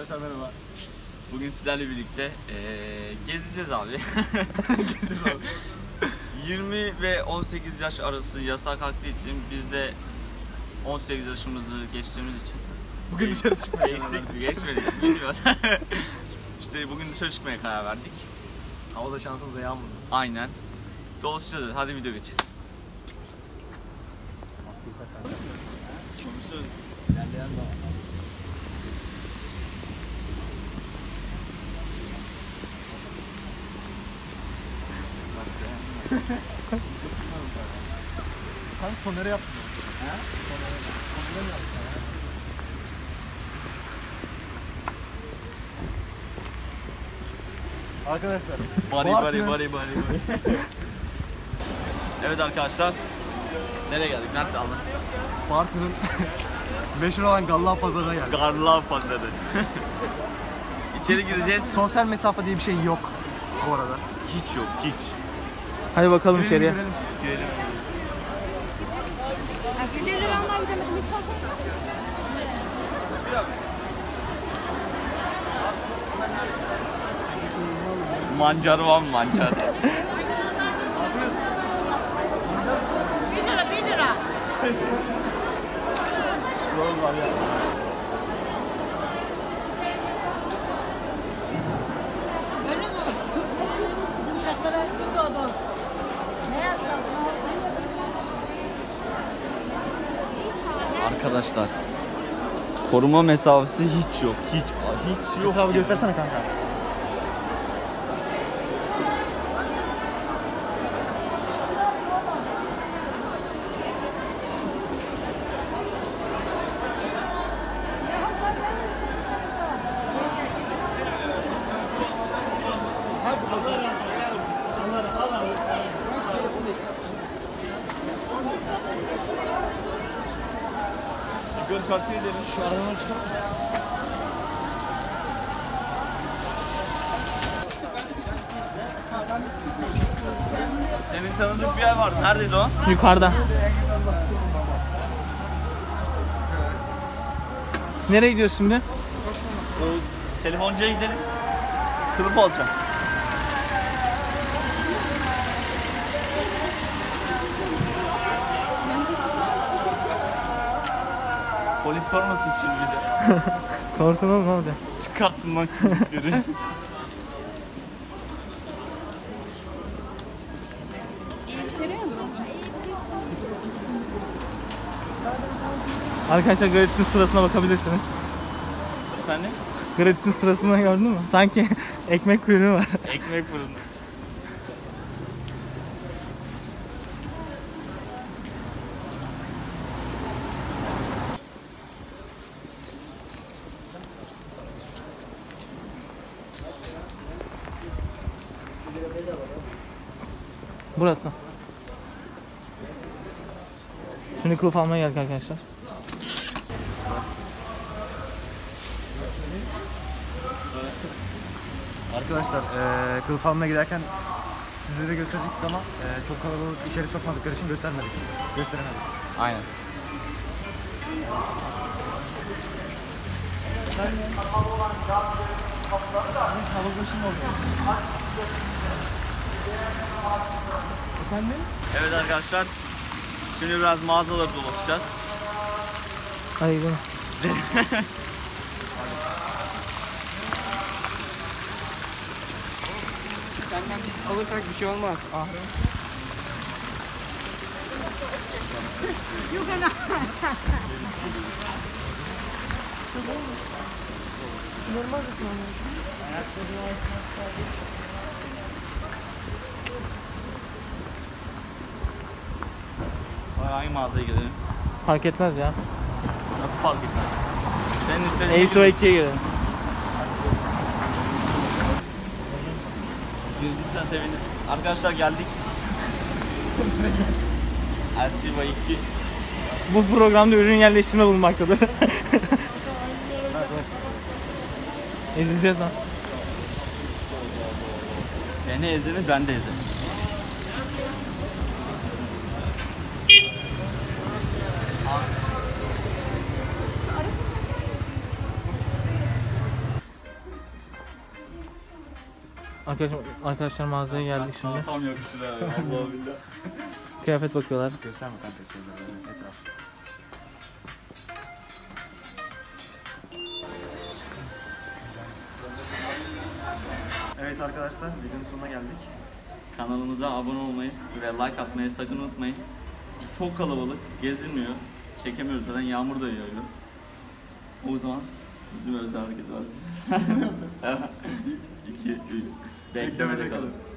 Arkadaşlar merhaba. Bugün sizlerle birlikte gezeceğiz abi. Gezeceğiz abi. 20 ve 18 yaş arası yasak haklı için biz de 18 yaşımızı geçtiğimiz için Bugün dışarı çıkmaya geçmedik bilmiyorum. İşte bugün dışarı çıkmaya karar verdik. Hava da şansımıza yağmurlu. Aynen. Dolaşacağız. Hadi video geçelim. Konuşuyoruz. İlerleyen zaman. Sen sonları yaptın. He? Sonları yaptın. Arkadaşlar. Bari. Evet arkadaşlar. Nereye geldik? Nerede anlat? Bartın'ın meşhur olan Gallağ Pazarı'na geldik. Garla Pazarı. İçeri gireceğiz. Sosyal mesafe diye bir şey yok bu arada. Hiç yok, hiç. Hadi bakalım içeriye. Girelim. Fideleri almaya gidemedim. Mancar var mı mancar? 1 lira, 1 lira. Yol var ya. Öyle mi? Uşaklara tuttu adam. Ne yapacağım? Arkadaşlar. Koruma mesafesi hiç yok. Hiç yok. Etrafı göstersene kanka. Yukarı takip edelim. Şu aradan çıkar. Senin tanıdık bir yer vardı. Neredeydi o? Yukarıda. Nereye gidiyorsun şimdi? O telefoncuya gidelim. Kılıf alacağım. Polis sormasın şimdi bize. Sorsun oğlum, ne olacak? Çıkartın lan kimlikleri. Arkadaşlar gratisin sırasına bakabilirsiniz. Efendim? Gratisin sırasını gördün mü? Sanki ekmek kuyruğu var. Ekmek fırını. Burası. Şimdi kılıf almaya geldik arkadaşlar. Arkadaşlar kılıf almaya giderken sizlere gösterdik ama çok kalabalık içeri sokmadıkları için gösteremedik. Aynen. Efendim? Evet arkadaşlar. Şimdi biraz mağazaları dolaşacağız. Hadi gidelim. Senden alırsak bir şey olmaz. Ah. Yok ana. Hangi mağazaya gidelim? Fark etmez ya. Nasıl fark edecek? Senin istediğin Ace 2'ye gidelim. girdiysen sevinirim. Arkadaşlar geldik. LCV 2. Bu programda ürün yerleştirme bulunmaktadır. Ezileceğiz lan. Beni ezeni ben de ezerim. Arkadaşlar mağazaya geldik şimdi. Tam yakışır abi. Allah billah. Kıyafet bakıyorlar. Gösterme kanka şeyleri etraf. Evet arkadaşlar videonun sonuna geldik. Kanalımıza abone olmayı ve like atmayı sakın unutmayın. Çok kalabalık, gezilmiyor. Çekemiyoruz zaten, yağmur da yağıyor. O zaman bizim özel hareket var. 1, 2, 3. Beklemede kalın.